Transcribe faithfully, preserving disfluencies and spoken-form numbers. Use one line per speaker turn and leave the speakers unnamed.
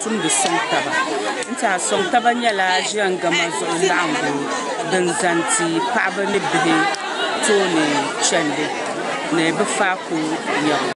tumdi sɔŋ taba n tiɛha sɔŋ taba nyɛla ʒiɛngama zuɣu laɣingu din zaŋ ti paɣaba ni bihi tooni chɛndi ni bi faako yɛbu